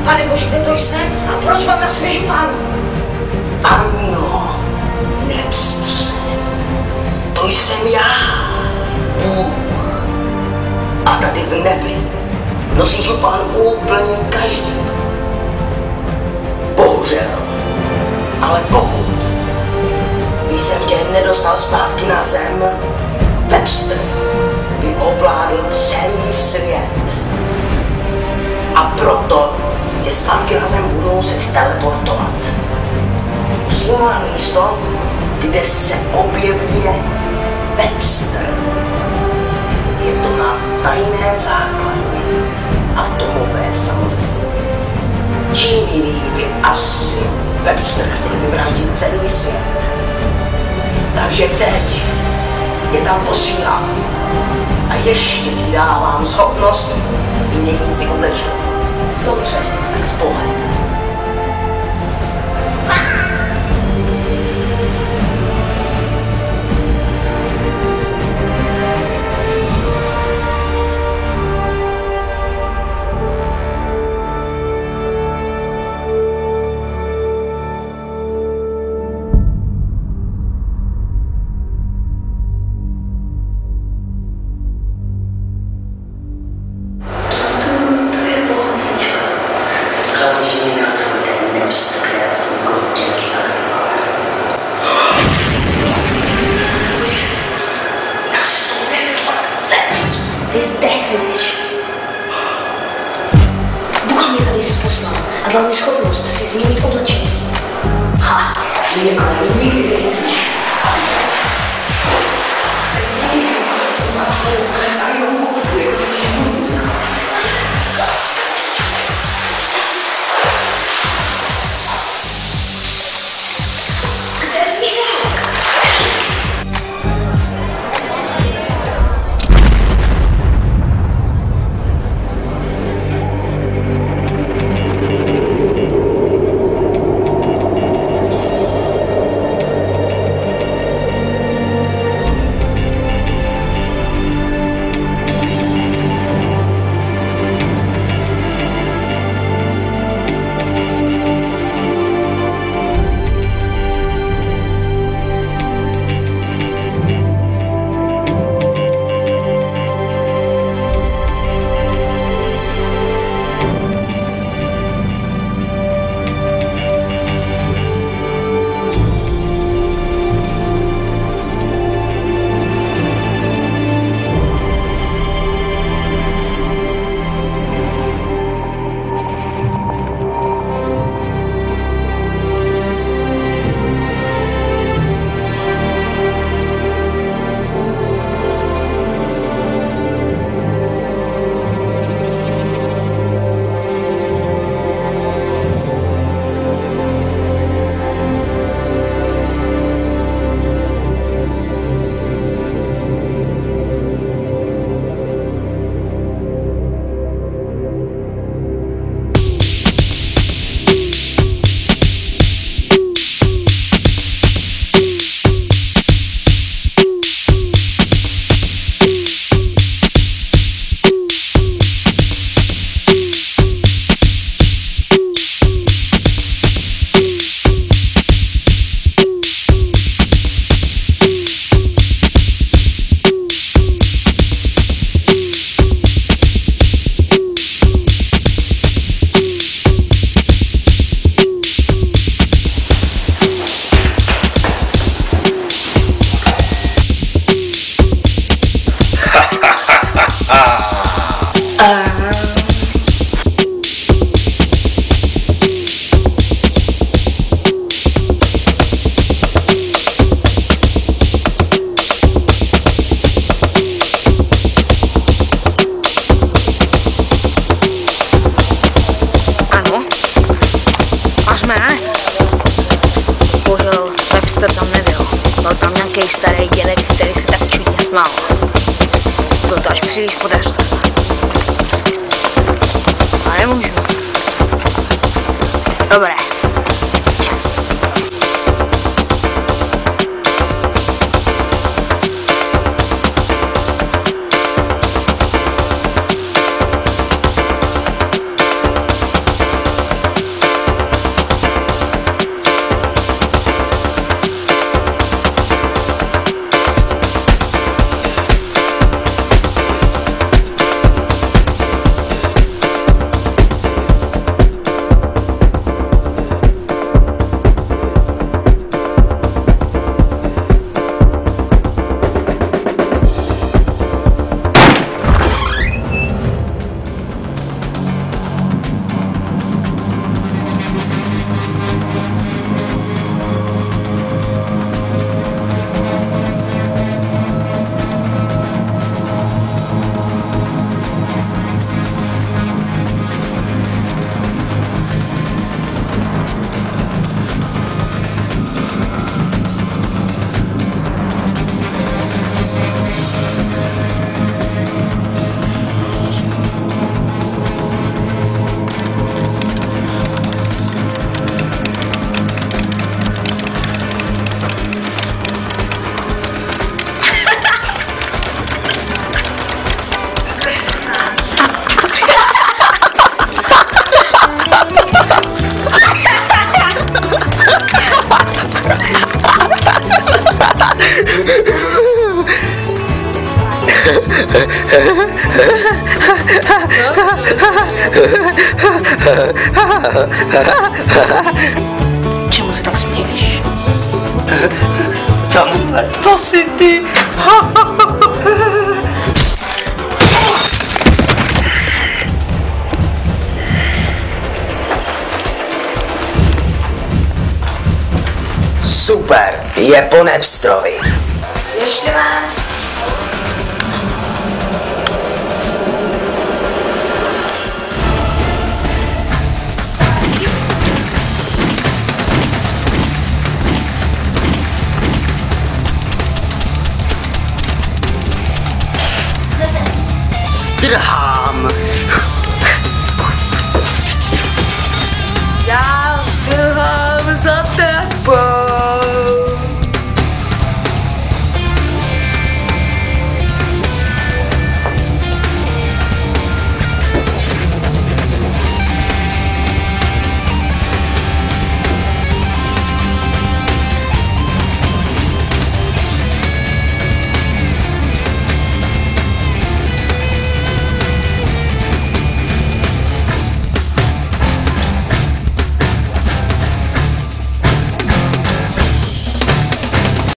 Panebože, kde to jsem a proč vám nasměje župán? Ano, Nepstře, to jsem já, Bůh. A tady v nebi nosí župán úplně každý. Bohužel, ale pokud by jsem tě nedostal zpátky na zem, Nepster by ovládl celý svět. A proto tě zpátky na zem budu muset teleportovat. Přímo na místo, kde se objevuje Nepster. Je to na tajné základně, atomové samozřejmě. Čím jiným by asi Nepster chtěl vyvraždit celý svět. Takže teď tě tam posílám a ještě ti dávám schopnost změnit si oblečení. Dobře, tak spoleň. Ty zdechneš. Bůh mě tady poslal a dal mi schopnost si změnit oblečení. Ha, ty mě ale nikdy nevidíš. Kde jsi se? Bohužel Nepster tam nebyl. Byl tam nějaký starý dědek, který se tak čudně smál. Bylo to až příliš podezřelé. A nemůžu. Dobré. Čest. Čemu se tak směješ? Tamhle, to si ty. Super, je po Nepstrovi. Ještě ne. Strhám. Já zdrhám za tebou.